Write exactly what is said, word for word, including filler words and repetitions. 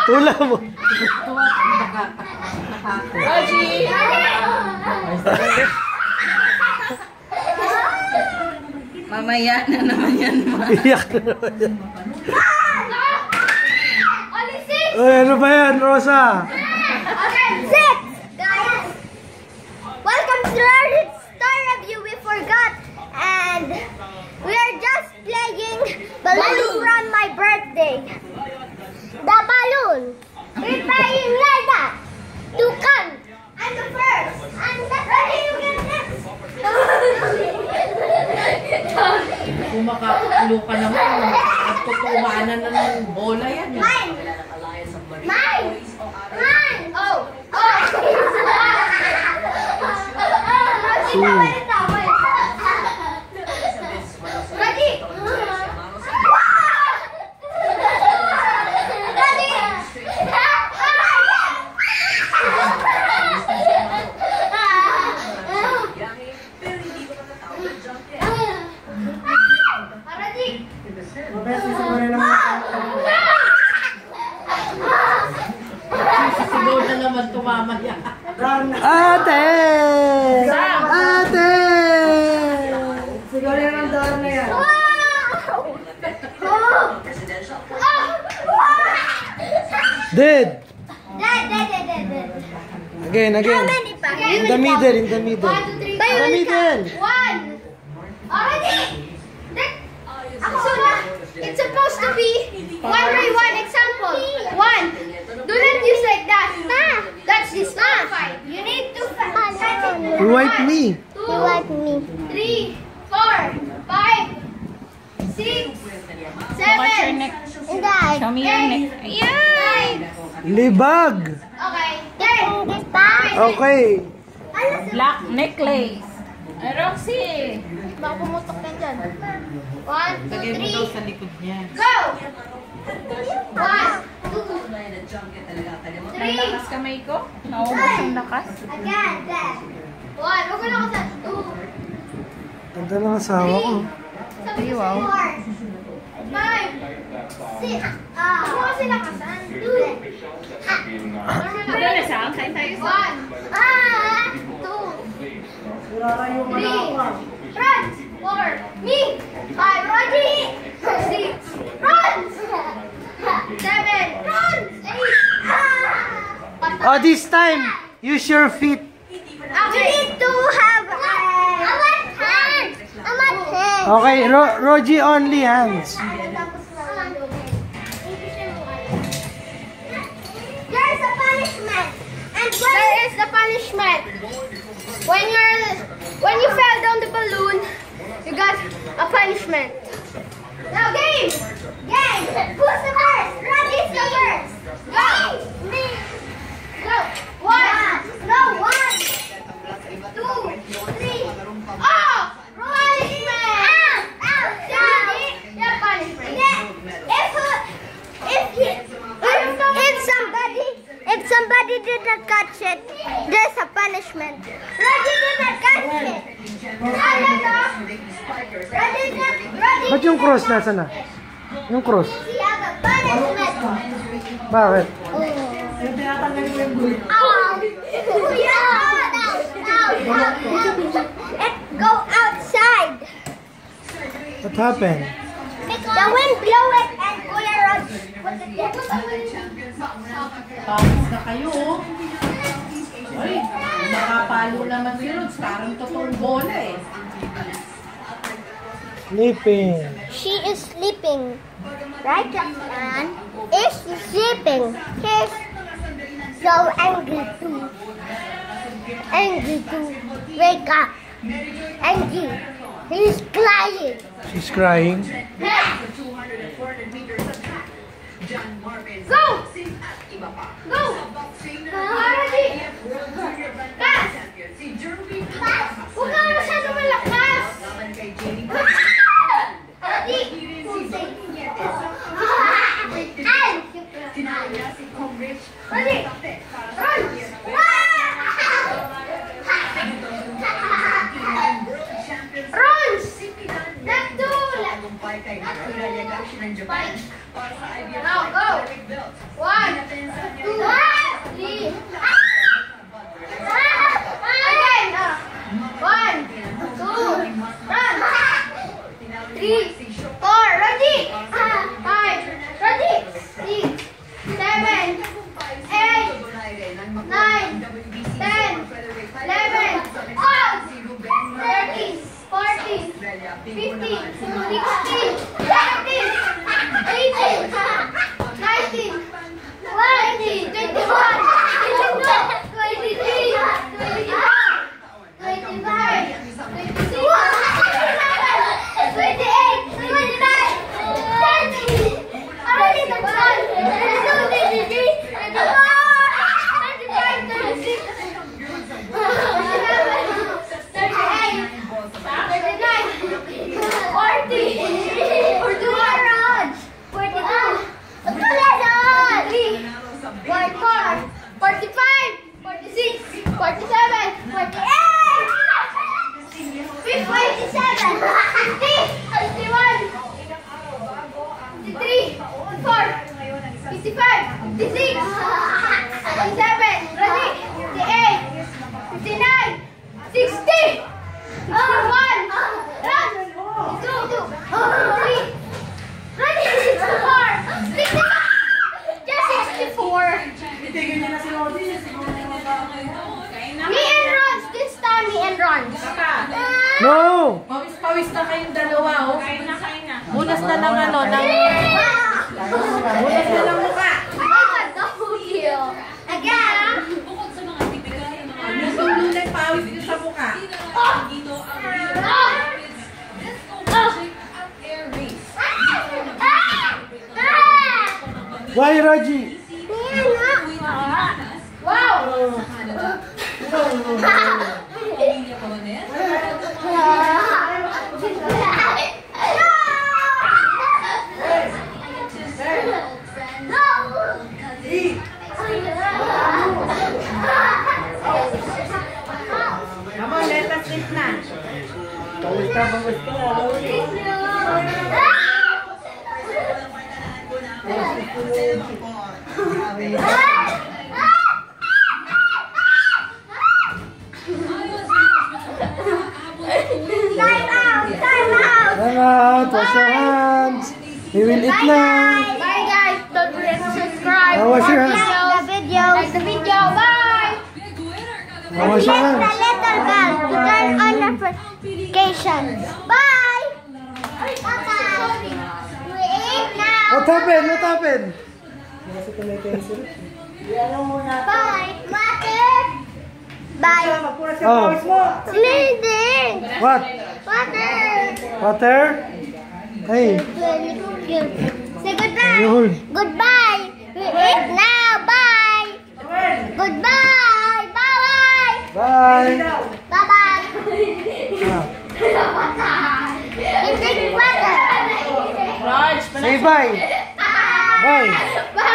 Tula mo. Rogie! Mamaya na naman yan, ma. Iyak na naman yan. Uy, ano ba yan, Rosa? Okay, six! Guys, welcome to our star review. We forgot, and we are just playing balloon from my birthday. The balloon. We're playing like that. To come. I'm the first. I'm the ready. You get next. Kung makakakulo ka naman, nagtutuwanan na ng bola yan. Mine. Mine. Mine. Oh. Oh. Ready. Sisigaw na naman tumamaya. Ate! Ate! Sigaw na ng door na yan. Dead! Dead, dead, dead, dead, dead. Again, again. How many pa? In the middle, in the middle. One, two, three, In the middle. One. Already. That, so na, it's supposed to be one by one example. One. Do not use like that. That's this one. You need to You wipe me. Two, you wipe me. Three, four, five, six, seven, eight, Show me your neck. nine. Libag. Okay. Ten. Okay. Black necklace. Ay, Roxy! Baka pumutok yan dyan. One, two, Lagay mo three. daw sa likod niya. Go! One, two, May three. lakas kamay ko? Naubos yung lakas? Again, then. One. Huwag ko na ako sa two. Ganda ng asawa ko. Sabi ko Wow. four. Five. Six. Ah. Ano kasi lakasan? Two. Ano na saan? Kain tayo sa... One. Ah. Two. Sirarayo mo na Three. ako. Run. Four. Me. Five. Roger. Six. Run. Seven. Run. Eight. Ah. Oh, this time, use your feet. We need to have a one hand. A one hand. Okay, Ro Rogie only hands. There's a punishment. And there is the punishment. When you're when you fell down the balloon, you got a punishment. Now game! Game! Who's the first? Roddy's the first. Go! Me! Go! One! No, one! Two! Three! Oh! Punishment! Ow! Yeah, punishment. If if he, if if somebody if somebody did not catch it, there's a punishment. Roddy did not catch it. Ano to? Roddy did Roddy. Ba't yung cross nasa na? Yung cross. He has a punishment. Bakit? Eh, tinatanggalin mo yung gulit. Oh, yeah. Now, now, now. Let's go outside. What happened? The wind blow it and Kuya Rod put it there. Tapos na kayo, oh. Ay, nakapalo naman si Rods. Parang totoong bola, eh. Sleeping. She is sleeping. Right, man? Is sleeping. He's so angry too. Angry too. Wake up. Angry. He's crying. She's crying. Go! Go! Already! Pass! Pass! Huwag ka masyado malakas! Already! Ready! Run! Run! Not two! Now go! One! forty-seven, forty-eight, fifty-seven, fifty, fifty-one, fifty-three, fifty-four, fifty-five, fifty-six, fifty-seven, ready, fifty-eight, fifty-nine, sixty, sixty-one, run, two, three, ready, sixty-four, sixty-five, just sixty-four. Itigil niya na si Lodi. Me and Rons, this time me and Rons. No! Pawis-pawis na kayong dalawa, oh. Bunas na lang ano, ng... Bunas na lang mukha. I got double kill. Again. Yung tulunan, pawis nyo sa mukha. Why, Raji? Wow. Come on, let us sleep na. Pawis ka, pawis ka. Time out. Time out. Time out, wash your hands. We will eat now. Bye guys. Don't forget to subscribe. Now wash your hands. Like the video. Like the video. Bye. Now wash your Press the hands. little bell to turn on notifications. Bye. Bye. We eat now. What happened? What happened? Bye. Water. Bye. Magpura siya Oh. pawis mo. Leading. What? Water. Water? Hey. Say goodbye. You hold. Goodbye. We eat now. Bye. Goodbye. Bye. Bye. Bye bye. Ah. You drink water. Raj, Say bye. Bye. Bye.